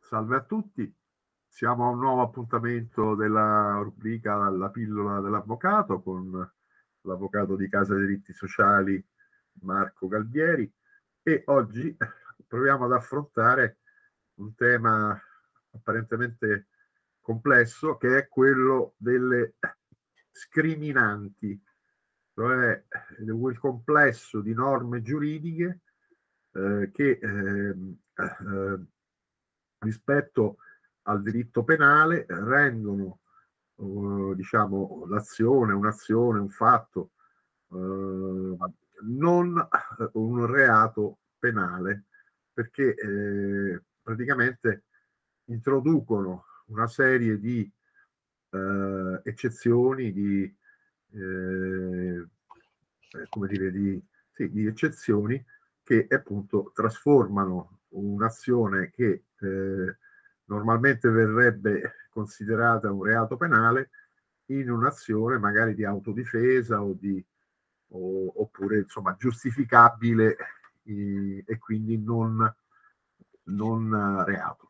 salve a tutti. Siamo a un nuovo appuntamento della rubrica La pillola dell'avvocato con l'avvocato di Casa Diritti Sociali Marco Galbieri e oggi proviamo ad affrontare un tema apparentemente complesso che è quello delle scriminanti, cioè quel complesso di norme giuridiche che rispetto al diritto penale rendono diciamo l'azione, un'azione, un fatto non un reato penale, perché praticamente introducono una serie di eccezioni, come dire, di eccezioni che appunto trasformano un'azione che normalmente verrebbe considerata un reato penale in un'azione magari di autodifesa oppure insomma giustificabile e quindi non reato.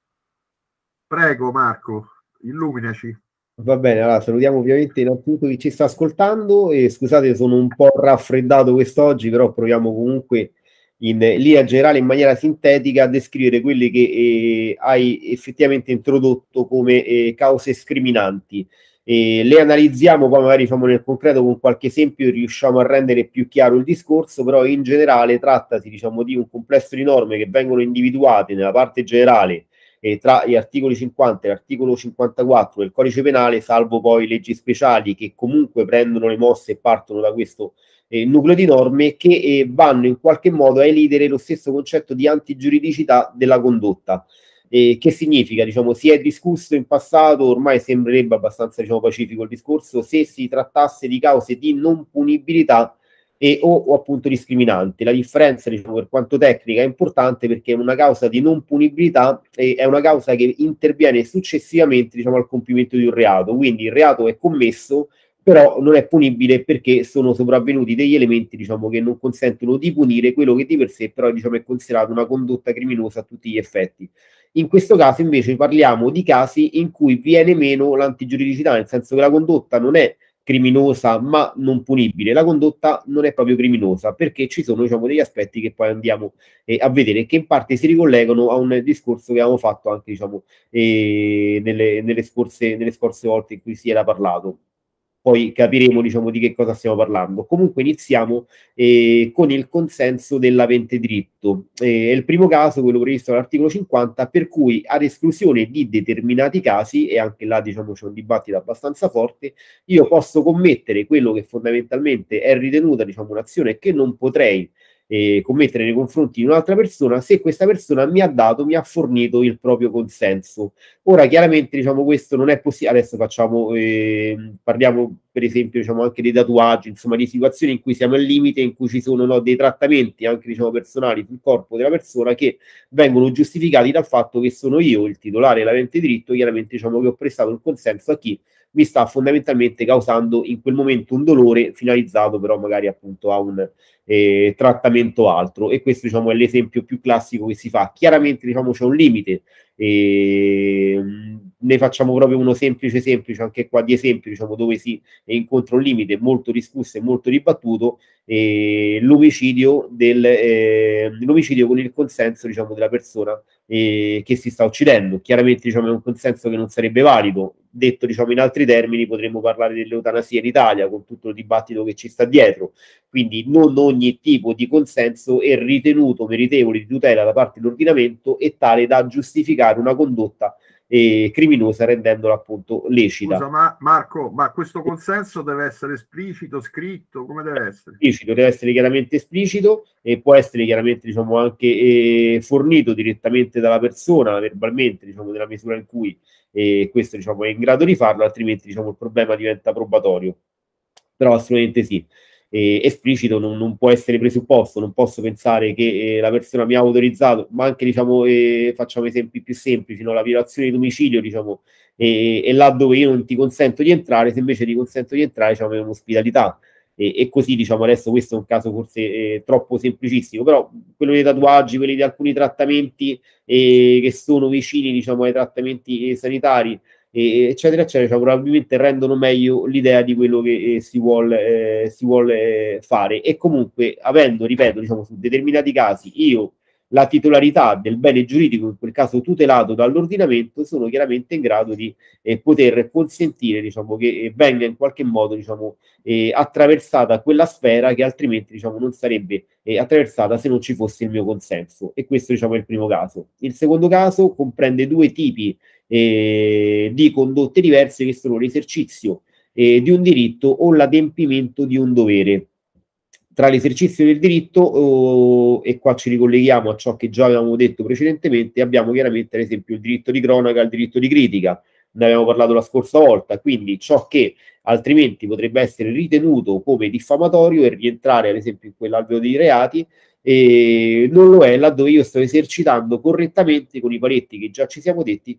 Prego Marco, illuminaci. Va bene, allora salutiamo ovviamente innanzitutto chi ci sta ascoltando e scusate, sono un po' raffreddato quest'oggi, però proviamo comunque in linea generale, in maniera sintetica, a descrivere quelle che hai effettivamente introdotto come cause scriminanti. Le analizziamo, poi magari facciamo nel concreto con qualche esempio, riusciamo a rendere più chiaro il discorso, però in generale trattasi, diciamo, di un complesso di norme che vengono individuate nella parte generale tra gli articoli 50 e l'articolo 54 del codice penale, salvo poi leggi speciali che comunque prendono le mosse e partono da questo nucleo di norme che vanno in qualche modo a elidere lo stesso concetto di antigiuridicità della condotta. Che significa? Diciamo, si è discusso in passato, ormai sembrerebbe abbastanza, diciamo, pacifico il discorso, se si trattasse di cause di non punibilità o appunto discriminante. La differenza, diciamo, per quanto tecnica è importante perché una causa di non punibilità è una causa che interviene successivamente, diciamo, al compimento di un reato, quindi il reato è commesso però non è punibile perché sono sopravvenuti degli elementi, diciamo, che non consentono di punire quello che di per sé però, diciamo, è considerato una condotta criminosa a tutti gli effetti. In questo caso invece parliamo di casi in cui viene meno l'antigiuridicità, nel senso che la condotta non è criminosa ma non punibile, la condotta non è proprio criminosa perché ci sono, diciamo, degli aspetti che poi andiamo a vedere che in parte si ricollegano a un discorso che avevamo fatto anche, diciamo, nelle scorse volte in cui si era parlato. Poi capiremo, diciamo, di che cosa stiamo parlando. Comunque iniziamo con il consenso dell'avente diritto. È il primo caso, quello previsto dall'articolo 50, per cui ad esclusione di determinati casi, e anche là, diciamo, c'è un dibattito abbastanza forte, io posso commettere quello che fondamentalmente è ritenuta, diciamo, un'azione che non potrei commettere nei confronti di un'altra persona se questa persona mi ha fornito il proprio consenso. Ora, chiaramente, diciamo, questo non è possibile. Adesso parliamo per esempio, diciamo, anche dei tatuaggi, insomma, di situazioni in cui siamo al limite, in cui ci sono, no, dei trattamenti anche, diciamo, personali sul corpo della persona che vengono giustificati dal fatto che sono io il titolare dell'avente diritto, chiaramente, diciamo, che ho prestato il consenso a chi mi sta fondamentalmente causando in quel momento un dolore finalizzato però magari appunto a un trattamento altro, e questo, diciamo, è l'esempio più classico che si fa. Chiaramente, diciamo, c'è un limite, ne facciamo proprio uno semplice anche qua di esempio, diciamo, dove si incontra un limite molto discusso e molto dibattuto, l'omicidio con il consenso, diciamo, della persona che si sta uccidendo. Chiaramente, diciamo, è un consenso che non sarebbe valido. Detto, diciamo, in altri termini, potremmo parlare dell'eutanasia in Italia con tutto il dibattito che ci sta dietro. Quindi non ogni tipo di consenso è ritenuto meritevole di tutela da parte dell'ordinamento e tale da giustificare una condotta criminosa rendendola appunto lecita. Scusa, ma Marco, ma questo consenso deve essere esplicito, scritto, come deve essere? Esplicito, deve essere chiaramente esplicito e può essere chiaramente, diciamo, anche fornito direttamente dalla persona verbalmente, diciamo, nella misura in cui questo, diciamo, è in grado di farlo, altrimenti, diciamo, il problema diventa probatorio. Però assolutamente sì. Esplicito non può essere presupposto, non posso pensare che la persona mi ha autorizzato, ma anche, diciamo, facciamo esempi più semplici, no? La violazione di domicilio, diciamo, e là dove io non ti consento di entrare, se invece ti consento di entrare, diciamo, è un'ospitalità. e così, diciamo, adesso questo è un caso forse troppo semplicistico, però quello dei tatuaggi, quelli di alcuni trattamenti che sono vicini, diciamo, ai trattamenti sanitari, eccetera, eccetera, cioè, probabilmente rendono meglio l'idea di quello che si vuole fare. E comunque, avendo, ripeto, diciamo, su determinati casi, io la titolarità del bene giuridico, in quel caso tutelato dall'ordinamento, sono chiaramente in grado di poter consentire, diciamo, che venga in qualche modo, diciamo, attraversata quella sfera che altrimenti, diciamo, non sarebbe attraversata se non ci fosse il mio consenso. E questo, diciamo, è il primo caso. Il secondo caso comprende due tipi di condotte diverse, che sono l'esercizio di un diritto o l'adempimento di un dovere. Tra l'esercizio del diritto, e qua ci ricolleghiamo a ciò che già avevamo detto precedentemente, abbiamo chiaramente ad esempio il diritto di cronaca, il diritto di critica, ne abbiamo parlato la scorsa volta, quindi ciò che altrimenti potrebbe essere ritenuto come diffamatorio e rientrare ad esempio in quell'alveo dei reati, non lo è laddove io sto esercitando correttamente, con i paletti che già ci siamo detti,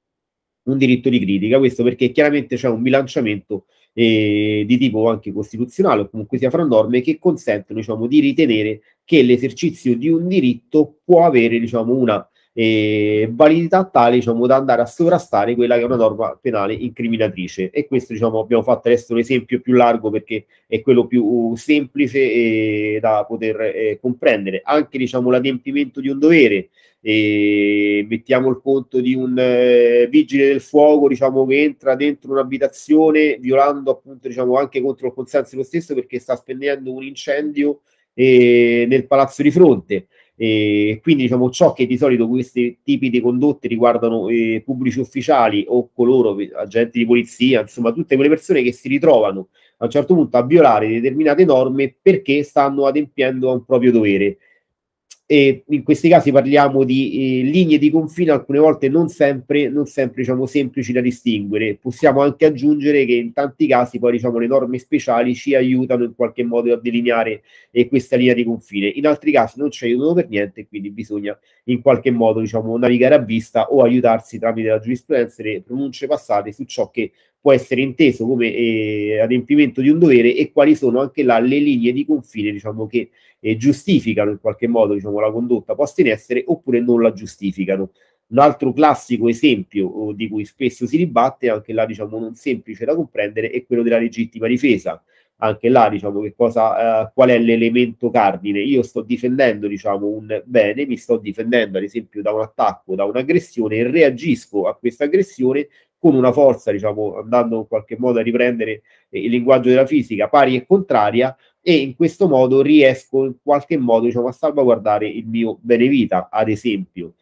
un diritto di critica. Questo perché chiaramente c'è un bilanciamento di tipo anche costituzionale o comunque sia fra norme che consentono, diciamo, di ritenere che l'esercizio di un diritto può avere, diciamo, una validità tale, diciamo, da andare a sovrastare quella che è una norma penale incriminatrice. E questo, diciamo, abbiamo fatto adesso l'esempio più largo perché è quello più semplice da poter comprendere. Anche, diciamo, l'adempimento di un dovere, mettiamo il conto di un vigile del fuoco, diciamo, che entra dentro un'abitazione violando appunto, diciamo, anche contro il consenso dello stesso perché sta spegnendo un incendio nel palazzo di fronte. Quindi, diciamo, ciò che di solito questi tipi di condotte riguardano pubblici ufficiali o coloro, agenti di polizia, insomma tutte quelle persone che si ritrovano a un certo punto a violare determinate norme perché stanno adempiendo a un proprio dovere. E in questi casi parliamo di linee di confine, alcune volte non sempre, diciamo, semplici da distinguere. Possiamo anche aggiungere che in tanti casi poi, diciamo, le norme speciali ci aiutano in qualche modo a delineare questa linea di confine. In altri casi non ci aiutano per niente, quindi bisogna in qualche modo, diciamo, navigare a vista o aiutarsi tramite la giurisprudenza e le pronunce passate su ciò che può essere inteso come adempimento di un dovere e quali sono anche là le linee di confine, diciamo, che giustificano in qualche modo, diciamo, la condotta posta in essere oppure non la giustificano. Un altro classico esempio di cui spesso si dibatte, anche là, diciamo, non semplice da comprendere, è quello della legittima difesa. Anche là, diciamo, qual è l'elemento cardine? Io sto difendendo, diciamo, un bene, mi sto difendendo ad esempio da un attacco, da un'aggressione e reagisco a questa aggressione con una forza, diciamo, andando in qualche modo a riprendere il linguaggio della fisica, pari e contraria, e in questo modo riesco in qualche modo, diciamo, a salvaguardare il mio bene vita, ad esempio.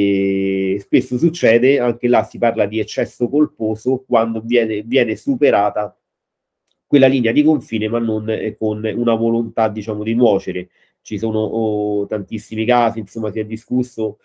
E spesso succede, anche là si parla di eccesso colposo quando viene superata quella linea di confine, ma non con una volontà, diciamo, di nuocere. Ci sono tantissimi casi, insomma, si è discusso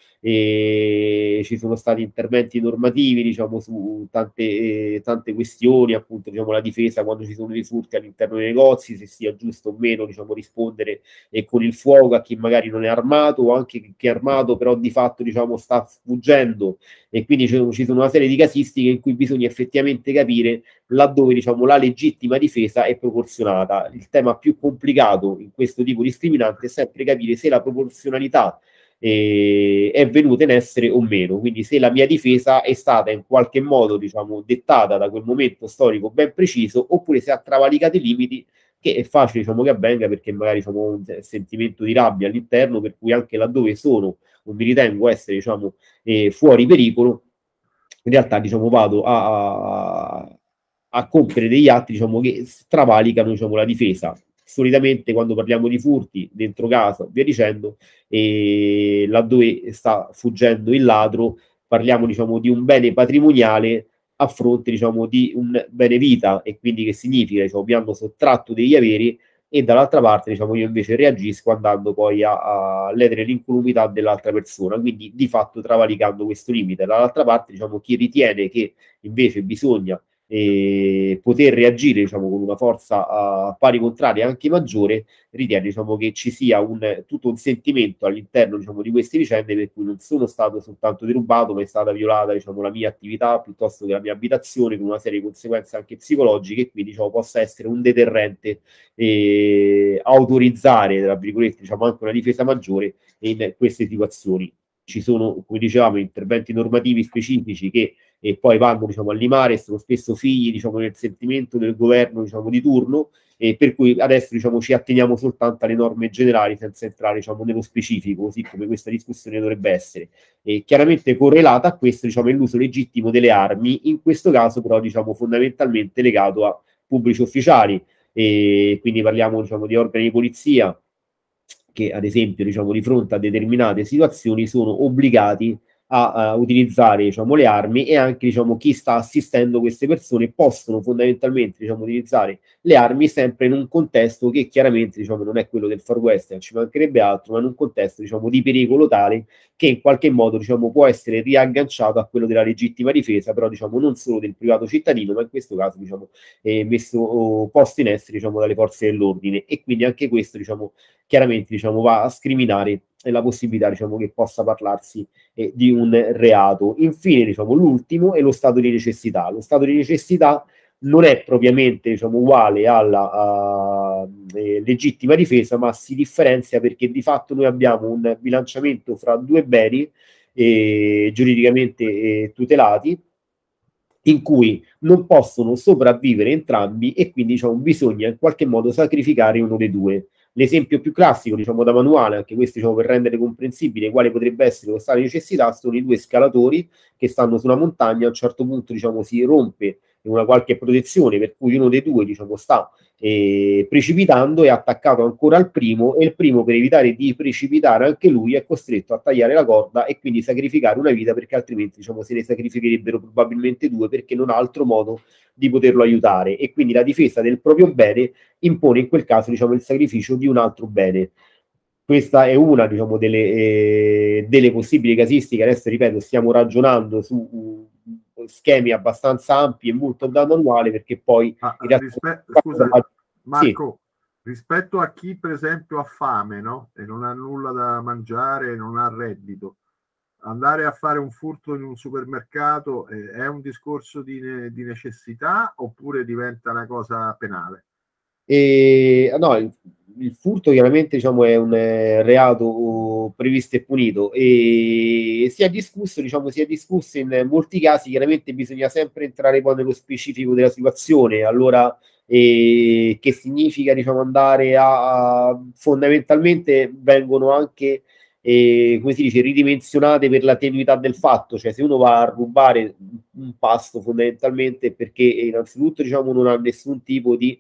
e ci sono stati interventi normativi, diciamo, su tante questioni, appunto, diciamo, la difesa quando ci sono dei furti all'interno dei negozi, se sia giusto o meno, diciamo, rispondere con il fuoco a chi magari non è armato o anche chi è armato, però di fatto, diciamo, sta sfuggendo. E quindi ci sono una serie di casistiche in cui bisogna effettivamente capire laddove, diciamo, la legittima difesa è proporzionata. Il tema più complicato in questo tipo di scriminante è sempre capire se la proporzionalità è venuta in essere o meno, quindi se la mia difesa è stata in qualche modo, diciamo, dettata da quel momento storico ben preciso, oppure se ha travalicato i limiti, che è facile, diciamo, che avvenga perché magari, diciamo, un sentimento di rabbia all'interno, per cui anche laddove sono o mi ritengo essere, diciamo, fuori pericolo, in realtà, diciamo, vado a compiere degli atti, diciamo, che travalicano, diciamo, la difesa. Solitamente quando parliamo di furti dentro casa, via dicendo, laddove sta fuggendo il ladro, parliamo, diciamo, di un bene patrimoniale a fronte, diciamo, di un bene vita, e quindi che significa, diciamo, mi hanno sottratto degli averi e dall'altra parte, diciamo, io invece reagisco andando poi a ledere l'incolumità dell'altra persona, quindi di fatto travalicando questo limite. Dall'altra parte, diciamo, chi ritiene che invece bisogna poter reagire, diciamo, con una forza a pari contraria anche maggiore, ritiene, diciamo, che ci sia tutto un sentimento all'interno, diciamo, di queste vicende per cui non sono stato soltanto derubato, ma è stata violata, diciamo, la mia attività piuttosto che la mia abitazione, con una serie di conseguenze anche psicologiche, e quindi, diciamo, possa essere un deterrente autorizzare, tra virgolette, diciamo, anche una difesa maggiore in queste situazioni. Ci sono, come dicevamo, interventi normativi specifici che poi vanno, diciamo, a limare, sono spesso figli, diciamo, del sentimento del governo, diciamo, di turno, e per cui adesso, diciamo, ci atteniamo soltanto alle norme generali senza entrare, diciamo, nello specifico, così come questa discussione dovrebbe essere. Chiaramente correlata a questo, diciamo, è l'uso legittimo delle armi, in questo caso però, diciamo, fondamentalmente legato a pubblici ufficiali, e quindi parliamo, diciamo, di organi di polizia che, ad esempio, diciamo, di fronte a determinate situazioni sono obbligati a utilizzare, diciamo, le armi, e anche, diciamo, chi sta assistendo queste persone possono fondamentalmente, diciamo, utilizzare le armi sempre in un contesto che chiaramente, diciamo, non è quello del Far West, ci mancherebbe altro, ma in un contesto, diciamo, di pericolo tale che in qualche modo, diciamo, può essere riagganciato a quello della legittima difesa, però, diciamo, non solo del privato cittadino, ma in questo caso, diciamo, posto in essere, diciamo, dalle forze dell'ordine. E quindi anche questo, diciamo, chiaramente, diciamo, va a scriminare la possibilità, diciamo, che possa parlarsi di un reato. Infine, diciamo, l'ultimo è lo stato di necessità. Lo stato di necessità non è propriamente, diciamo, uguale alla legittima difesa, ma si differenzia perché di fatto noi abbiamo un bilanciamento fra due beni giuridicamente tutelati, in cui non possono sopravvivere entrambi, e quindi, diciamo, bisogna in qualche modo sacrificare uno dei due. L'esempio più classico, diciamo, da manuale, anche questo, diciamo, per rendere comprensibile quale potrebbe essere lo stato di necessità, sono i due scalatori che stanno su una montagna. A un certo punto, diciamo, si rompe una qualche protezione, per cui uno dei due, diciamo, sta precipitando, è attaccato ancora al primo, e il primo, per evitare di precipitare anche lui, è costretto a tagliare la corda e quindi sacrificare una vita, perché altrimenti, diciamo, se ne sacrificherebbero probabilmente due, perché non ha altro modo di poterlo aiutare. E quindi la difesa del proprio bene impone in quel caso, diciamo, il sacrificio di un altro bene. Questa è una, diciamo, delle possibili casistiche. Adesso, ripeto, stiamo ragionando su schemi abbastanza ampi e molto da manuale, perché poi in realtà, scusa Marco, sì, rispetto a chi per esempio ha fame, no? E non ha nulla da mangiare, non ha reddito, andare a fare un furto in un supermercato è un discorso di necessità, oppure diventa una cosa penale? No, il furto chiaramente, diciamo, è un reato previsto e punito, e si è discusso, diciamo, si è discusso in molti casi. Chiaramente bisogna sempre entrare poi nello specifico della situazione. Allora, che significa, diciamo, andare fondamentalmente vengono anche, come si dice, ridimensionate per la tenuità del fatto. Cioè, se uno va a rubare un pasto, fondamentalmente perché innanzitutto, diciamo, non ha nessun tipo di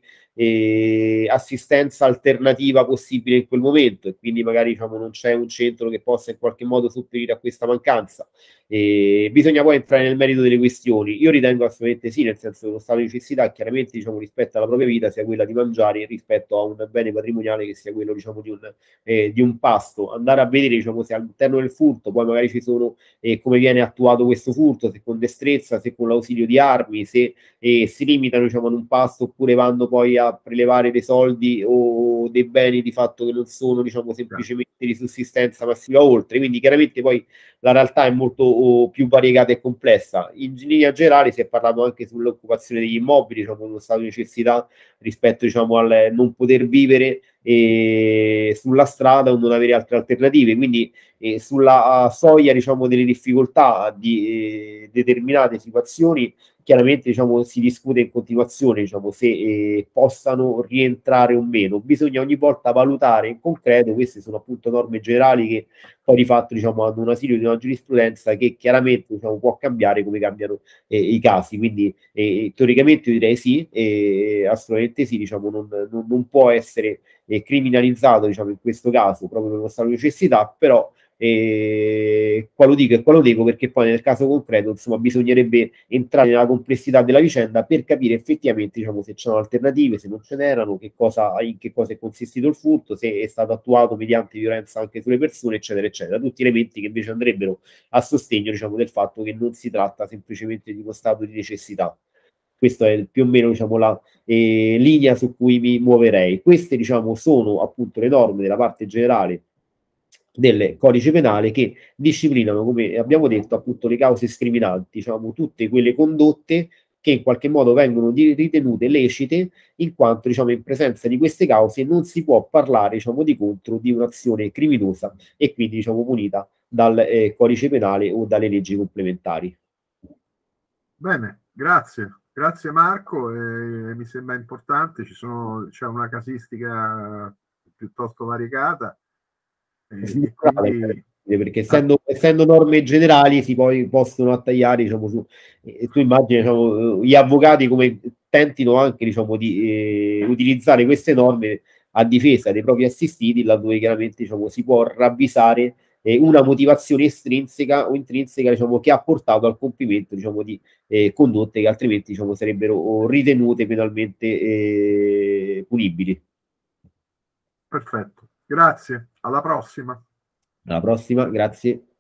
assistenza alternativa possibile in quel momento, e quindi magari, diciamo, non c'è un centro che possa in qualche modo sopperire a questa mancanza. Bisogna poi entrare nel merito delle questioni. Io ritengo assolutamente sì, nel senso che lo stato di necessità, chiaramente, diciamo, rispetto alla propria vita, sia quella di mangiare, rispetto a un bene patrimoniale che sia quello, diciamo, di un pasto. Andare a vedere, diciamo, se all'interno del furto poi magari ci sono, come viene attuato questo furto, se con destrezza, se con l'ausilio di armi, se si limitano, diciamo, ad un pasto, oppure vanno poi a prelevare dei soldi o dei beni di fatto che non sono, diciamo, semplicemente di sussistenza passiva oltre. Quindi chiaramente poi la realtà è molto più variegata e complessa. In linea generale si è parlato anche sull'occupazione degli immobili, diciamo, uno stato di necessità rispetto, diciamo, al non poter vivere sulla strada o non avere altre alternative. Quindi sulla soglia, diciamo, delle difficoltà di determinate situazioni, chiaramente, diciamo, si discute in continuazione, diciamo, se possano rientrare o meno. Bisogna ogni volta valutare in concreto. Queste sono appunto norme generali che poi di fatto, diciamo, hanno un asilo di una giurisprudenza che chiaramente, diciamo, può cambiare come cambiano i casi. Quindi teoricamente io direi sì, assolutamente sì, diciamo, non può essere criminalizzato, diciamo, in questo caso proprio per uno stato di necessità, però qua lo dico e qua lo dico perché poi nel caso concreto, insomma, bisognerebbe entrare nella complessità della vicenda per capire effettivamente, diciamo, se c'erano alternative, se non ce n'erano, in che cosa è consistito il furto, se è stato attuato mediante violenza anche sulle persone, eccetera, eccetera. Tutti elementi che invece andrebbero a sostegno, diciamo, del fatto che non si tratta semplicemente di uno stato di necessità. Questa è più o meno, diciamo, la linea su cui mi muoverei. Queste, diciamo, sono appunto le norme della parte generale del codice penale che disciplinano, come abbiamo detto, appunto le cause scriminanti, diciamo tutte quelle condotte che in qualche modo vengono ritenute lecite, in quanto, diciamo, in presenza di queste cause non si può parlare, diciamo, di contro di un'azione criminosa e quindi, diciamo, punita dal codice penale o dalle leggi complementari. Bene, grazie Marco, mi sembra importante, c'è una casistica piuttosto variegata e quindi perché essendo norme generali si poi possono attagliare, diciamo, su, tu immagini, diciamo, gli avvocati come tentino anche, diciamo, di utilizzare queste norme a difesa dei propri assistiti, laddove chiaramente, diciamo, si può ravvisare una motivazione estrinseca o intrinseca, diciamo, che ha portato al compimento, diciamo, di condotte che altrimenti, diciamo, sarebbero ritenute penalmente punibili. perfetto, grazie, alla prossima. Alla prossima, grazie.